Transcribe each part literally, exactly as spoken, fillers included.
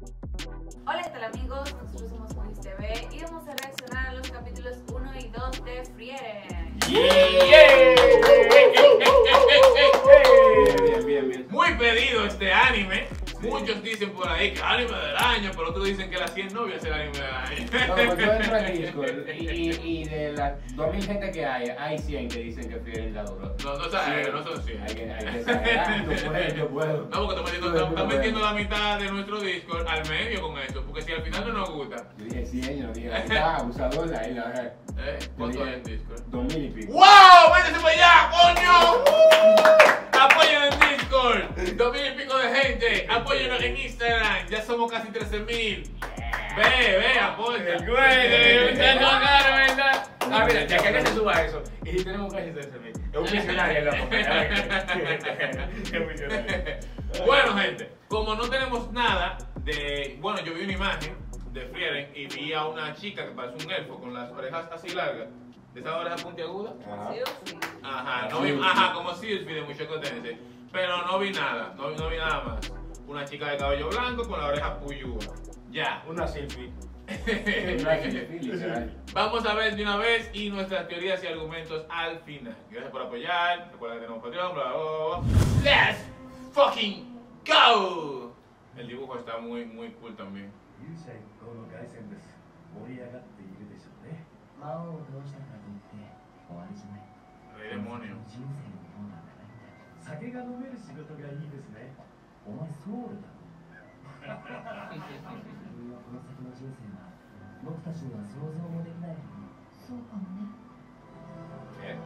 Hola, ¿qué tal amigos? Nosotros somos Mois T V y vamos a reaccionar a los capítulos uno y dos de Frieren. Bien, bien, bien. Muy pedido este anime. Muchos dicen por ahí que anime del año, pero otros dicen que las cien novias es el anime del año. No, pues yo entro en Discord y, y, y de las dos mil gente que hay, hay cien que dicen que Frieren la duro. No, no exagero, no son cien. Hay que, hay que exagerar, no puedo, no puedo. No, porque estamos metiendo, estamos metiendo la mitad de nuestro Discord al medio con esto, porque si al final no nos gusta. Yo dije cien, yo no dije la mitad, abusador, ahí la verdad. ¿Eh? ¿Cuánto hay en Discord? Dos mil y pico. ¡Wow! ¡Métese para allá, coño! Apoyen en Discord, dos mil y pico de gente. Apóyenos en Instagram, ya somos casi trece mil. Ve, ve, apoya. El güey, usted no gana, ¿verdad? Ah, mira, ya que se suba eso. Y si tenemos casi trece mil. Es un visionario, loco. Es un visionario. Bueno, gente, como no tenemos nada de. Bueno, yo vi una imagen de Frieren y vi a una chica que parece un elfo con las orejas así largas. ¿De esas orejas puntiagudas? Ajá. ¿Sí o sí? Ajá, no vi, ajá, como Silphy de Mushoku Tensei. Pero no vi nada, no, no vi nada más. Una chica de cabello blanco con la oreja puyúa. Ya. Una selfie. Una selfie, literal. Vamos a ver de una vez y nuestras teorías y argumentos al final. Gracias por apoyar. Recuerda que tenemos Patreon, bla, bla, bla, bla. ¡Let's fucking go! El dibujo está muy, muy cool también. 勇者一行の凱旋です。盛り上がっているでしょうね。魔王を倒したからといって終わりじゃない。 Rey demonio. 人生のようなんじゃないんだ。酒が飲める仕事がいいですね。お前ソウルだろ。君はこの先の人生は僕たちには想像もできない。そうかもね。 え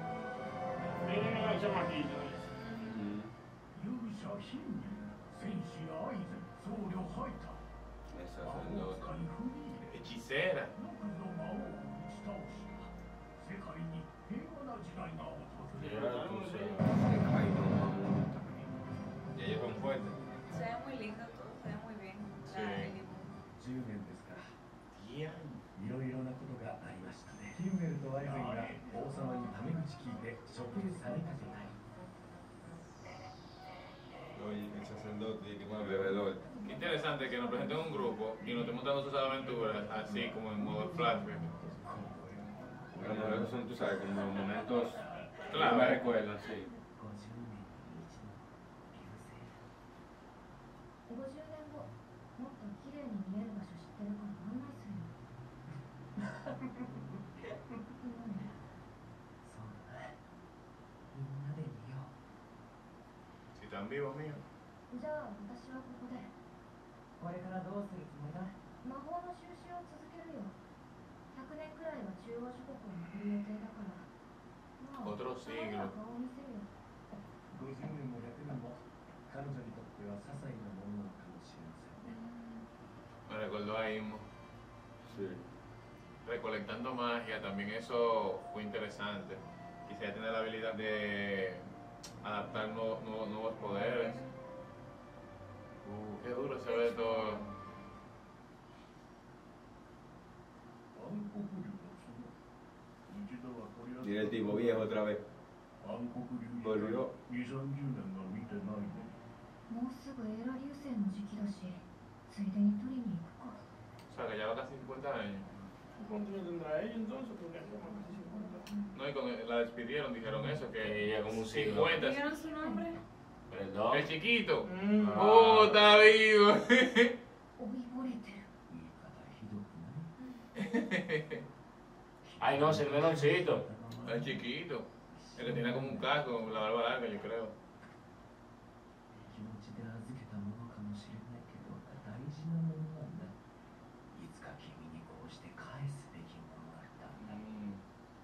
勇者ヒンメ、戦士アイゼン、僧侶ハイタ。 Esa 魔 es 法使いフミーレ。 hechicera. よくぞ魔王を打ち倒した。世界に平和な時代が訪れる。 Y ellos son fuertes. Se ve muy lindo todo, se ve muy bien. Sí. La- el dibujo. じゅうねんですか。 Yeah. いろいろなことがありましたね。ヒンメルとアイゼンが王様にタメ口聞いて処刑されかけたり。 Oye, el sacerdote y que con el bebedor. Qué interesante que nos presenten un grupo y nos estén mostrando sus aventuras así como en modo flashback. Bueno, esos son, tú sabes, como momentos Claro. que me recuerdan, sí. ごじゅうねんに一度流星。 ごじゅうねんごもっと綺麗に見える場所知ってるから案内するよ。 そうだな。みんなで見よう。 Si están vivos, mío. じゃあ私はここでこれからどうするつもりだ。 魔法の収集を続けるよ。ひゃくねんくらいは中央諸国を巡る予定だから。まあ Otro たまに siglo. は顔を見せるよ。 ごじゅうねんもひゃくねんも彼女にとっては些細なものなのかもしれませんね。 Me recordó a Imo. Sí. Recolectando magia, también eso fue interesante. Quisiera tener la habilidad de adaptar nuevos, nuevos, nuevos poderes. Uh, qué duro se ve todo. 暗黒竜の園。一度はこれは Y el tipo viejo otra vez. 暗黒竜以 Volvió. 来に、さんじゅうねんが見てないね。 もうすぐエラ流星の時期だし、ついでに取りに行くか。 O sea, que lleva casi cincuenta años. ¿Cuánto le tendrá ella entonces? Porque ya como casi cincuenta. No, y con, la despidieron, dijeron eso, que Ella como un siglo. cincuenta. ¿Vieron su nombre? Perdón. El chiquito. Mm. Ah. Oh, está vivo. 老いぼれてる。 言い方ひどくない。 Ay, no, es el meloncito. El chiquito. El que tiene como un casco, la barba larga, yo creo. 気持ちで預けたものかもしれないけど大事なものなんだ。いつか君にこうして返すべきものだったんだ。 Mm.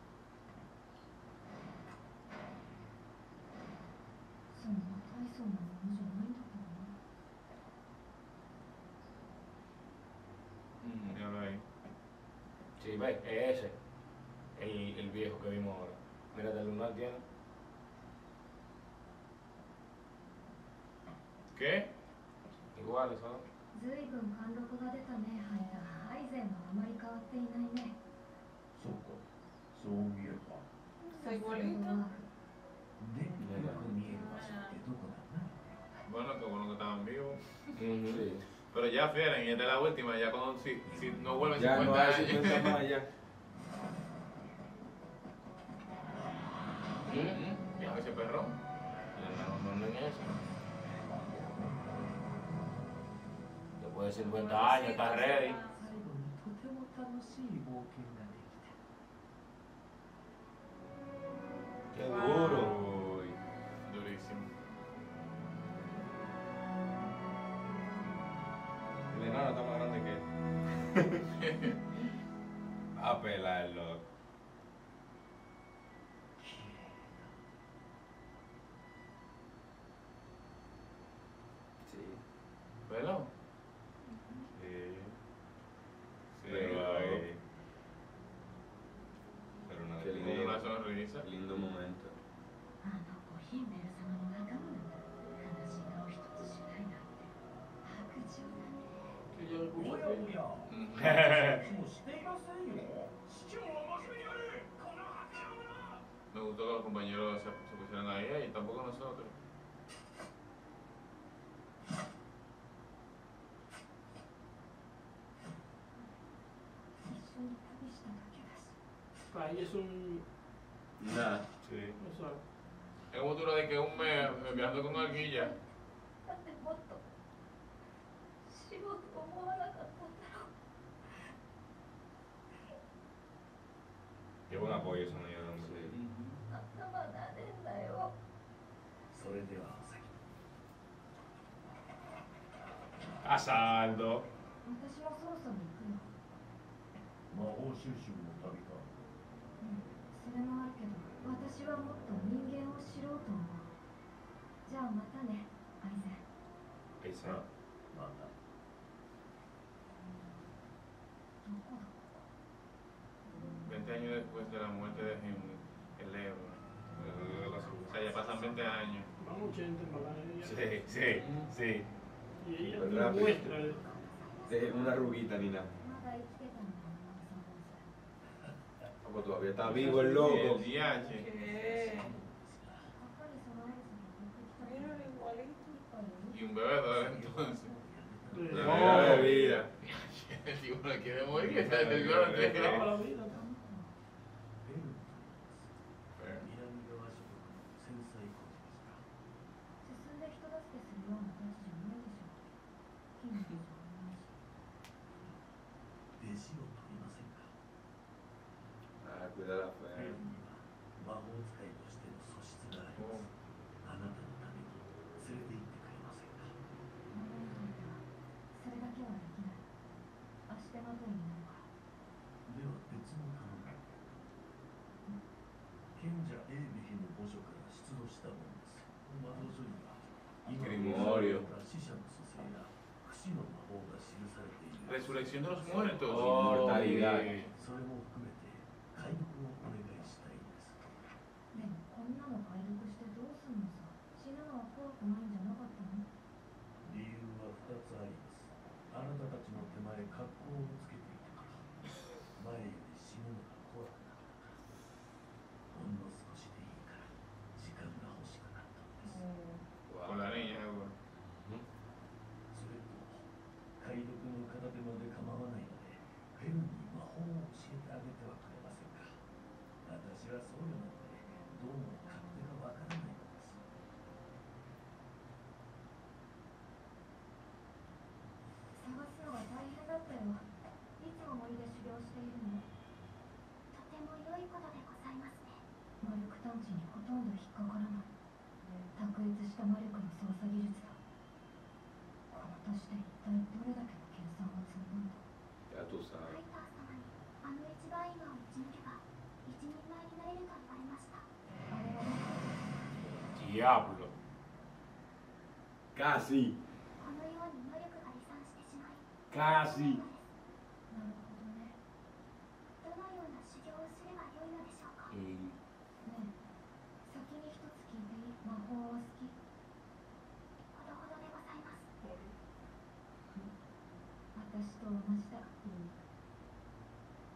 そんな大層なものじゃないんだけどな。 Mm, míralo ahí. Sí, ve, es ese. El, el viejo que vimos ahora. Mira, el lunar tiene. ¿Qué? Igual, ¿sabes? ずいぶん貫禄が出たね、ハイタ。アイゼンはあまり変わっていないね。 そうか。そう見えば。 Soy igualita. で、よく見える場所ってどこだな。 Bueno, qué bueno que estaban vivos. Mm, sí. Pero ya, Fieren, y esta es la última, ya cuando si, si no vuelven Ya no cincuenta hay años. cincuenta más ya. Mm, Ya ese perro. No, no, no en eso. Después de cincuenta años, está ready. 最後にとても楽しい冒険ができた。 Qué duro. Uy, durísimo. El enano está más grande que él. A pelarlo. Sí. ¿Velo? Sí. Sí, Pero- ahí. Pero una Qué Con una sonrisa. lindo momento. あの子ヒンメル様の仲間なんだ。話がお一つしないなんて白状だね。 Que yo escucho おやおや、 Mm. 気もしていませんよ。父も真面目にやれ。この白状者。 Me gustó que los compañeros se, se pusieran ahí y tampoco nosotros. 一緒に旅しただけだし。 Para ella es un. Nada. Sí. O sea, Es como tú lo de que un mes eh, viajando con alguilla. だってもっとしようと思わなかったんだろう。 Qué buen apoyo eso me dio, hombre. 頭なでんなよ。 それではお先。 Asalto. 私もそろそろ行くよ。 魔法収集の旅か。 うん、それもあるけど、私はもっと人間を知ろうと思う。じゃあまたね、アイゼン。 Ahí se また。 どこだ。 veinte años después de la muerte de Hem- el Leo. O sea, ya pasan veinte años. van ochenta en verdad. ella. Sí, sí, sí. Y ella Pues no rápido. muestra. De una ruguita ni nada. まだ生きてたんだよ、マサボさん。 Como todavía está vivo el loco. El D H. ¿Qué? 墓に備えずに僕来たから。 Mira, igualito. 一杯おい Y un bebedor entonces. De- La media bebida. El tipo no quiere morir, está nervioso. Acaba la vida. ペルーと言います。南側諸国の繊細工事でした。 進んで人助けするようなたちじゃないでしょ。筋肉じゃないし。 弟子を取りませんか。 Ah, cuida la ペ fe. ルーには魔法使いとしての素質があります。あなたのために連れて行ってくれませんか。 問題ないな。それだけはできない。足手まといになるから。 では別の頼み。賢者エービヒの墓所から出土したものです。魔法書には今グリモーリオ死者の蘇生や不死の魔法が記されている。 Resurrección de los muertos. Oh, Inmortalidad. sí. それも含めて解読をお願いしたいんです。 でもこんなの解読してどうすんのさ。死ぬのは怖くないんじゃなかったの。 理由はふたつあります。あなたたちの手前格好をつけていたから。前より死ぬのが怖くなったから。ほんの少しでいいから時間が欲しくなったのです。 Con la niña, seguro. それと解読の片手まで構わないのでフェルに魔法を教えてあげてはくれませんか。私は僧侶なのでどうも勝手がわからないのです。 探すのが大変だったよ。いつも森で修行しているの。とても良いことでございますね。魔力探知にほとんど引っかからない。卓越した魔力の操作技術だ。この年で一体どれだけの計算を積んだんだ。 Ya tú ファ sabes. イター様にあの一番岩を打ち抜けば一人前になれると言われました。あれはどこ Diablo. Casi. このように魔力が離散してしまい。 Casi. なるほどね。どのような修行をすればよいのでしょうか。 Mm. ねえ、先に一つ聞いていい？魔法は好き？ほどほどでございます。私と同じだ。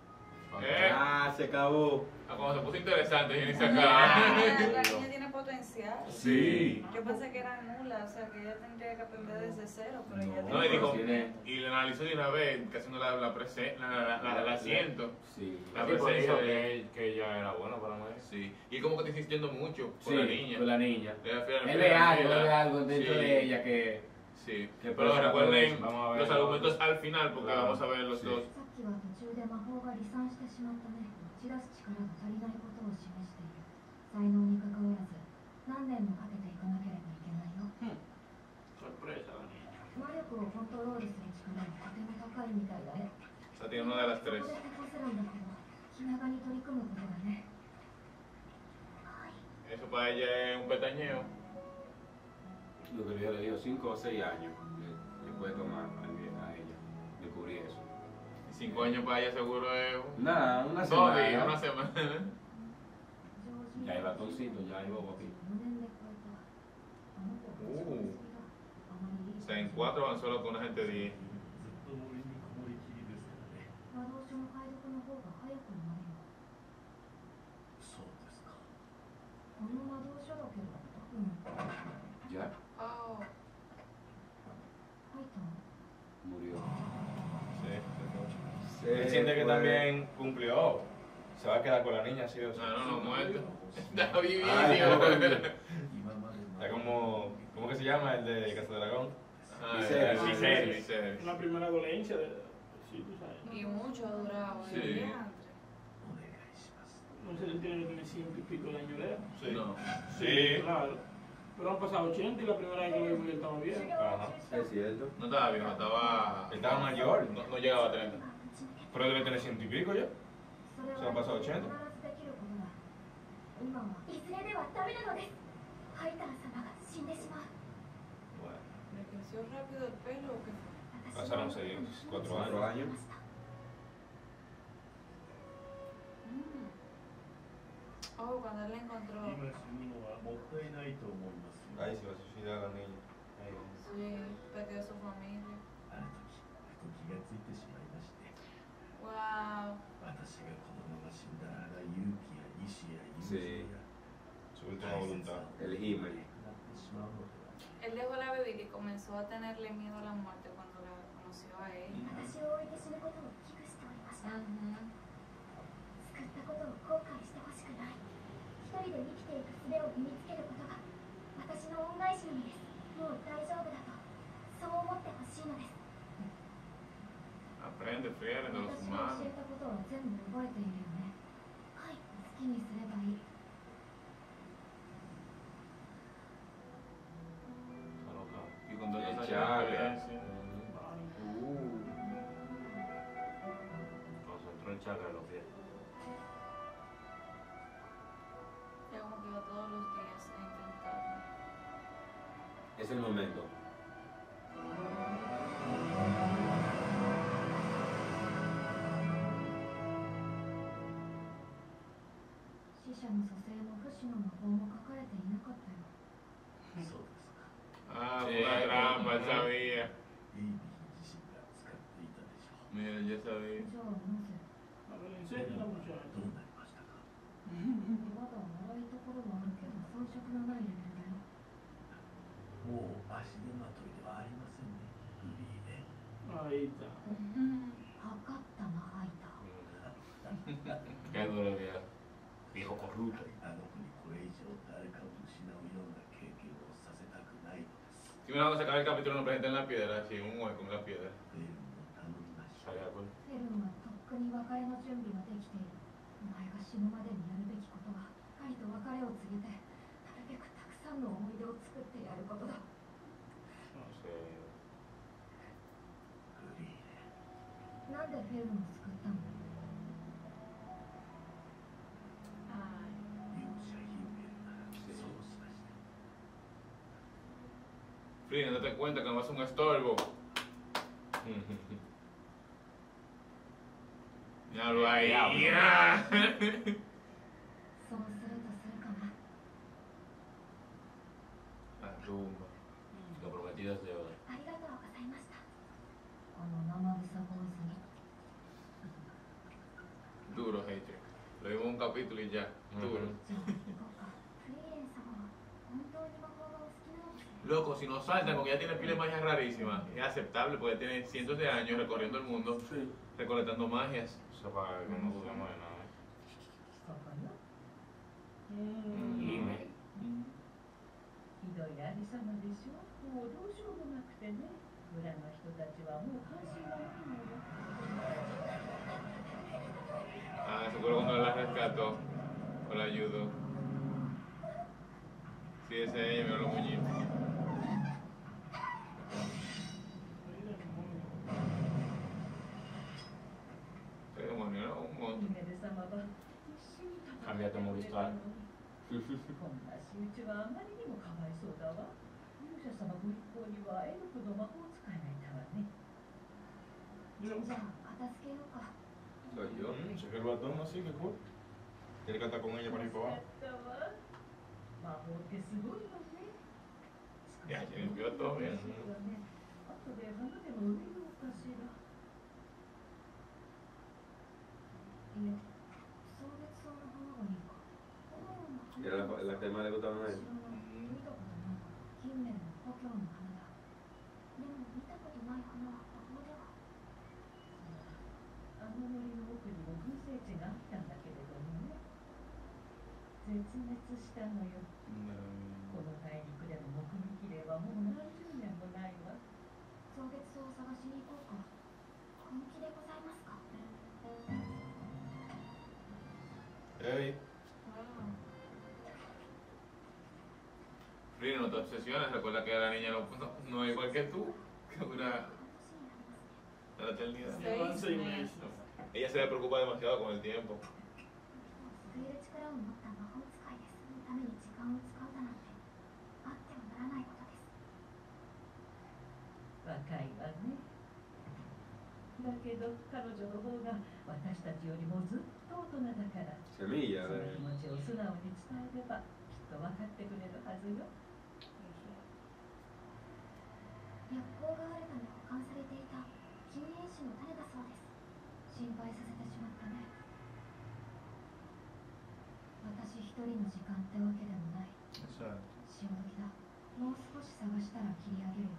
Eh. Ah, se acabó. Ah, cuando se puso interesante, y se Ah, acaba. la niña tiene potencial. marcial. Sí. Yo pensé que era nula, o sea que ella tendría que aprender desde cero, pero ella No, y dijo, Tiene- y le analizó de una vez, que haciendo la, la, prese- la, la, la- el asiento. Sí. La Sí, porque presencia dijo de- que, él- que ella era buena para mí. Sí. Y como que te insistiendo mucho con Sí, la niña. con la niña. Le da fiel- Él fiel- ve algo, fiel- él ve algo dentro Sí. de ella que... Sí. que Pero pasa recuerden por eso. Vamos a ver los ahora. argumentos al final, porque Claro. vamos a ver los Sí. dos. さっきは途中で魔法が離散してしまったね。打ち出す力が足りないことを示している。才能に関わらず何年もかけていかなければいけないよ。 Sorpresa, la niña. 魔力をコントロールする力がとても高いみたいだね。 O sea, tiene una de las そこ tres. で手こずるんだけど、気長に取り組むことだね。はい。 Eso para ella es un pestañeo. Lo que yo le digo, cinco o seis años le, le puede tomar a, a ella descubrir eso. Cinco años para ella seguro es un- Nada, una dos semana. días, una semana. 常人 Ya hay ratoncito, ya hay bobo aquí. よねんで超えた。あの子はおー超スピード。あまりいい O sea, en cuatro van solo con una gente de diez. ずっと森にこもりきりですからね。 魔導書の解読の方が早くなるよ。 そうですか。 この魔導書だけど、うん。 Ya Oh, 書いた？ murió. Sí, Él siente que también cumplió. Se va a quedar con la niña, sí o sí. No, no, no, muerto. Está vivísimo. Ay, no. 今まで Está como... ¿Cómo que se llama el de Casa Dragón? Ah, Viserys, sí, Viserys. Viserys. Una primera dolencia de. Sí, tú sabes. y mucho ha durado. Sí. el diantre. お願いします。 No se le tiene que tener ciento y pico de años de edad. Sí. No. Sí. Claro. Pero han pasado ochenta y la primera vez que lo vimos él estaba bien. Ajá, es cierto. No estaba viejo, estaba. Estaba mayor. No, no llegaba a treinta. Pero debe tener ciento y pico ya. それ Se han pasado ochenta. 必ずできることだ。今はいずれではダメなのです。ハイター様が死んでしまう。 Bueno, ¿Le creció rápido el pelo o qué fue? pasaron seis, cuatro años. Mm. Oh, cuando él la encontró. 今死ぬのはもったいないと思いますよ。 Ahí se va a suicidar la niña. Ahí. Sí, perdió a su familia. ある時ふと気がついてしまいまして、 Wow. 私が子供が死んだら勇気や意志や友情や Su última voluntad. El Himmel. なってしまうのでは。 Él dejó la bebida y comenzó a tenerle miedo a la muerte cuando la conoció a ella. 私を置いて死ぬことを危惧しておりました。 Ujú. 救ったことを後悔してほしくない。一人で生きていく術を身につけることが私の恩返しなのです。もう大丈夫だと、そう思ってほしいのです。 Aprende, friere de los 私が humanos. 教えたことは全部覚えているよね。はい、好きにすればいい。 Y con todas esas Chakra. experiencias. Uh. Concentró el chakra de los pies. Ya como que iba todos los días a intentarlo. Es el momento. 死者の蘇生の不死の魔法も書かれていなかったよ。 そうですか。 Ah, Sí. fue una trampa, él sabía. エイビー自身が使っていたでしょう。 Mira, ya sabía. じゃあなぜ？ A ver, enseña la muchacha. どうなりましたか。 まだ荒いところはあるけど遜色のないレベルだよ。 もう足手まといではありませんね。グリーね。 Ahí está. 測ったな、ハイター。 Qué duro que viejo corrupto. あの子にこれ以上誰かを失うような経験をさせたくないのです。 Si me van a sacar el capítulo, nos presentan la piedra, así, un hueco en la piedra. フェルンを頼みましょう。 Salía con- フェルンはとっくに別れの準備ができている。お前が死ぬまでにやるべきことは、ハイと別れを告げて、なるべくたくさんの思い出を作ってやることだ。 Sí. グリーね。 なんでフェルンを救ったの？ Ay. 勇者ヒューゲルならそうしました。 Frida, no te cuenta que no vas a un estorbo. Ya lo hay. Ya. そうするとするかな。 La tumba. Lo prometido es deuda. ありがとうございました。この生臭坊主に。 Duro, hater. Lo vimos un capítulo y ya. Duro. うんじゃあ行こうか。フリーレン様は loco, si no saltan, porque ya tiene pila de magias rarísimas, es aceptable porque tiene cientos de años recorriendo el mundo, Sí. recolectando magias. Eso para que no dudemos de nada. ここよ。 Mm. いいね。 ひどいありさまでしょ。もうどうしようもなくてね。村の人たちはもう関心がないのよ。 Ah, seguro cuando la rescató, o la ayudó. Sí, ese es ella, mira los muñitos. Ese demonio era un monstruo. 姫で様は一緒に戦って Cámbiate Movistar. こんな仕打ちはあまりにもかわいそうだわ。勇者様ご一行にはエルフの魔法使いがいたわね。 じゃあ片付けようか。 Soy yo. Mm, se ve el batón así, que cool. Tiene que estar con ella para ir para abajo. 魔法ってすごいわね。 Ya, se limpió todo bien. あとで花でも植えようかしら。 いえ、送別草の花がいいか。 Era la, la que más le gustaban a él. 見たことない。近年の故郷の花だ。でも見たことない花は魔法では。 あの森の奥にも群生地があったんだけれどもね。絶滅したのよ。この大陸での目撃例はもう何十年もないわ。 送別草を探しに行こうか。本気でございますか。 Hey. Rino, no te obsesiones, recuerda que la niña no, no, no es igual que tú, que dura la eternidad. Llevan seis meses. Ella se le preocupa demasiado con el tiempo. 救える力を持った魔法使いです。そのために時間を使うだなんてあってはならないことです。 若いわね。だけど彼女の方が私たちよりもずっと大人だから。 Semilla その de. 気持ちを素直に伝えればきっと分かってくれるはずよ。 薬効があるため保管されていた禁煙種の種だそうです。心配させてしまったね。私一人の時間ってわけでもない。 Exacto. 潮時だ。もう少し探したら切り上げるよ。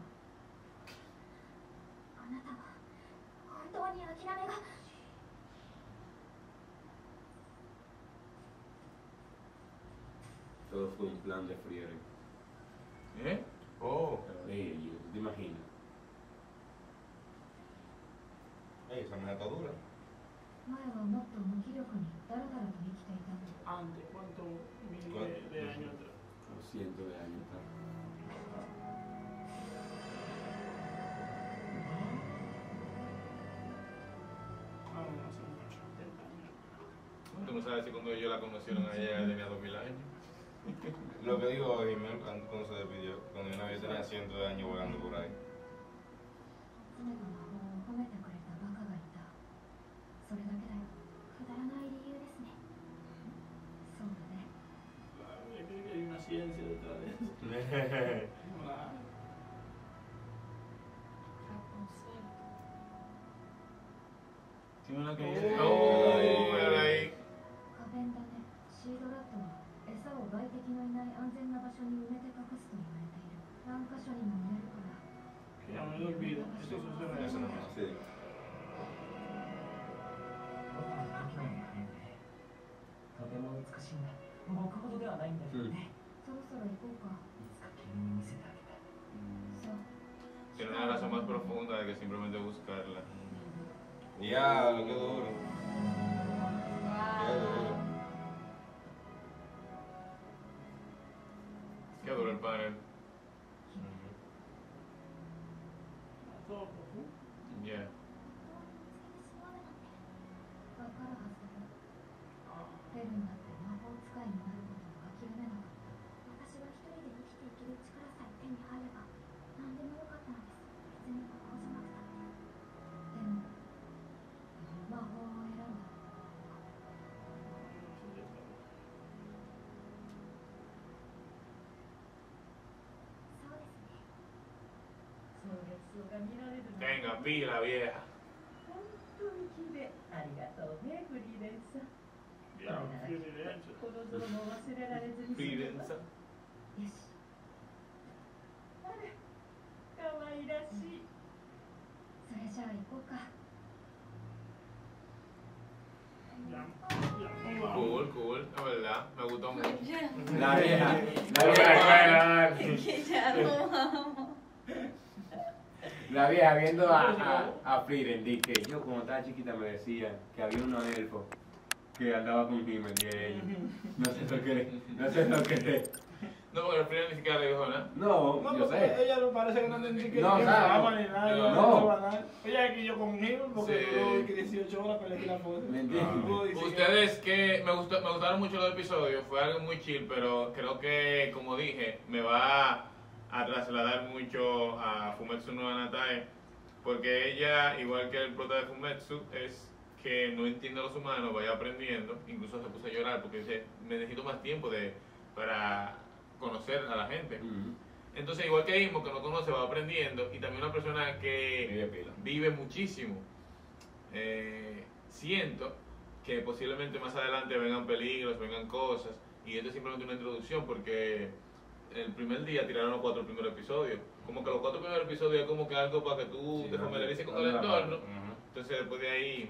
あなたは本当に諦めが。 Todo fue un plan de Friere. ¿Eh? Oh. Sí, ¿te imaginas? Ey, esa mía está dura. 前はもっと無気力にダラダラと生きていたの。 Antes, ¿cuántos miles de, de años atrás? Por cientos de años. tal. Ah, no, hace mucho, setenta años. Tú no sabes si cuando ellos la conocieron a ella tenía dos mil años. Lo que digo Jiménez cuando se despidió, cuando una vez tenía cientos de años volando por ahí. 常が魔法を褒めてくれたバカがいた。それだけだよ。くだらない理由ですね。そうだね。 Claro, yo creo que hay una ciencia detrás de eso. Claro. Tiene una que dice. Oh, mírala ahí. 花弁だね。シードラットは餌を外敵のいない安全な場所に埋めて隠すと言われている。何箇所にも埋めるから。 Que ya me he olvidado. Eso sucede en Eso no eso. es así. 僕の故郷の花ね。とても美しいんだ。僕ほどではないんだけどね。 そろそろ行こうか。 いつか君に見せてあげたい。 そう。 Tiene una razón más profunda de que simplemente buscarla. Diablo, qué duro. Qué Wow. duro. Qué duro el panel. Todo profundo. Yeah. わかるはずだよ。フェルンだって魔法使いになることを諦めなかった。私は一人で生きていける力さえ手に入れば何でもよかったのです。別に魔法じゃなくたって。でも魔法を選んだ。そうですね。 そうですが見られるの。 Venga, pila vieja. 本当に綺麗。ありがとうね、フリーレンさん。 Ya, Firenze. この像も忘れられずに。 Firenze. よし。あじゃあ行こうか。 Cool, cool, la verdad, me gustó mucho. La vieja. La La vieja. que ya no vamos. La vieja viendo a, a, a Frieren, dije, yo cuando estaba chiquita me decían que había unos elfos que andaba con Himmel y ella. No sé lo que no sé lo que No, porque el Frieren ni siquiera le dijo nada. No, No, yo porque sé. ella no parece que no te ni siquiera No, que nada, me no. ama ni nada, No. no se va a dar. Ella es que yo conmigo, porque Sí. duró que dieciocho horas para elegir la foto. ¿Me entiendes? Pudo decir que- Ustedes que me, gustó, me gustaron mucho los episodios, fue algo muy chill, pero creo que, como dije, me va a trasladar mucho a Fumetsu no Hanatae, porque ella, igual que el prota de Fumetsu, es que no entiende a los humanos, vaya aprendiendo, incluso se puso a llorar porque dice, me necesito más tiempo de, para conocer a la gente. Ujú. Entonces, igual que Ismo, que no conoce, va aprendiendo, y también una persona que Vive pila. vive muchísimo. Eh, siento que posiblemente más adelante vengan peligros, vengan cosas, y esto es simplemente una introducción porque el primer día tiraron los cuatro primeros episodios. Como que los cuatro primeros episodios es como que algo para que tú Sí, te no, familiarices con no, el no, entorno. Ujú. Entonces, después de ahí,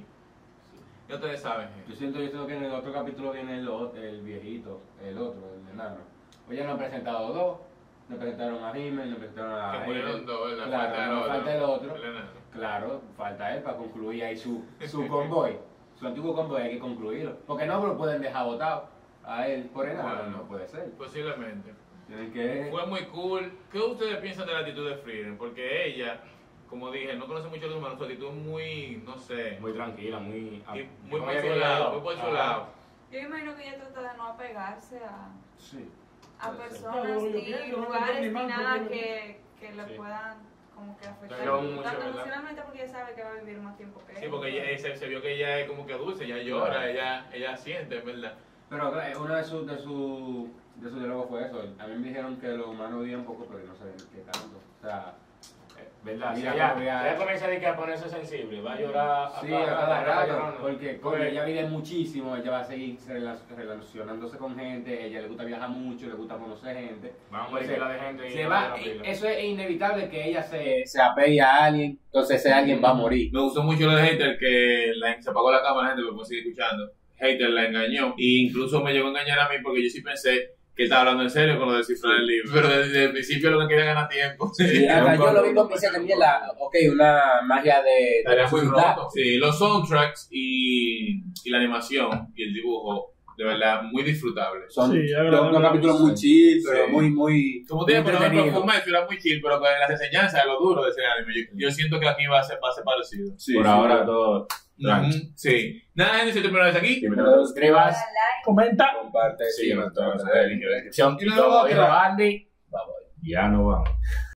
ya ustedes saben. Yo siento, yo siento que en el otro capítulo viene el, o- el viejito, el otro, el enano. Hoy ya nos han presentado dos, nos presentaron a Himmel, nos presentaron a Que murieron Eren. dos, ¿verdad? Claro, Falta el no, otro. falta el otro. El enano. Claro, falta él para concluir ahí su, su convoy. Su antiguo convoy hay que concluirlo. Porque no lo pueden dejar botado a él por enano, Bueno. no puede ser. Posiblemente. Tienen que... Fue muy cool. ¿Qué ustedes piensan de la actitud de Frieren? Porque ella, como dije, no conoce mucho a los humanos, su actitud es muy, no sé, Muy tranquila, muy... y muy como por ella su viene lado, de- muy por su Ajá. lado. Yo imagino que ella trata de no apegarse a, Sí. a Puede ser. personas No, yo ni pienso, no, lugares no, ni ni más, nada porque- que, que le Sí. puedan como que afectar Pero mucho, tanto ¿verdad? emocionalmente porque ella sabe que va a vivir más tiempo que él. Sí, porque ella, se, se vio que ella es como que dulce, ella llora, Claro. ella, ella siente, en verdad. Pero claro, uno de sus de su, de su diálogos fue eso. A mí me dijeron que los humanos vivían poco, pero yo no sé qué tanto. O sea, ¿Verdad? Si Mira, ella, mira. si ella comienza a, decir que a ponerse sensible, va a llorar sí, cada- a cada cada rato, llorando. porque coño, Pues, ella vive muchísimo, ella va a seguir rela- relacionándose con gente, ella le gusta viajar mucho, le gusta conocer gente. va a morir Entonces, pila de gente y Se no va, va a la pila. eso es inevitable que ella se, se apegue a alguien, entonces ese alguien va a morir. Me gustó mucho lo de Hater, que la, se apagó la cámara, la gente me puede seguir escuchando. Hater la engañó, e incluso me llegó a engañar a mí porque yo sí pensé que estaba hablando en serio con lo de cifrar el libro. Pero desde el principio lo que quería ganar tiempo. Sí, hasta yo lo vi con Cristian también, la, ok, una magia de... Estaría muy ciudad. roto. Sí, los soundtracks y, y la animación y el dibujo, de verdad, muy disfrutables. Son Sí, dos, agradable. dos capítulos muy chill, pero Sí. muy, muy... Como te digo, muy por ejemplo, entretenidos. Fumetsu era muy chill, pero con las enseñanzas de lo duro de ese anime, yo, yo siento que aquí va a ser, va a ser parecido. Sí, Por sí, ahora sí. todo. Ujú, sí. Nada, gente, si te primera vez aquí. Si me te suscribas, Comenta. Comparte, sígueme en todas las redes, link en la descripción. Y Y luego todo, otra. y Andy, ya no vamos.